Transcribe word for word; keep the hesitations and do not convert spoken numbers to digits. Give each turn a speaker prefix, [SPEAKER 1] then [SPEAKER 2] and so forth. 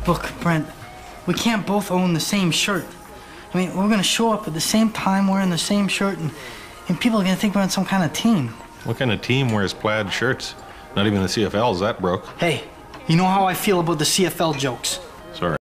[SPEAKER 1] Look, Brent, we can't both own the same shirt. I mean, we're gonna show up at the same time wearing the same shirt, and, and people are gonna think we're on some kind of team.
[SPEAKER 2] What kind of team wears plaid shirts? Not even the C F L is that broke.
[SPEAKER 1] Hey, you know how I feel about the C F L jokes.
[SPEAKER 2] Sorry.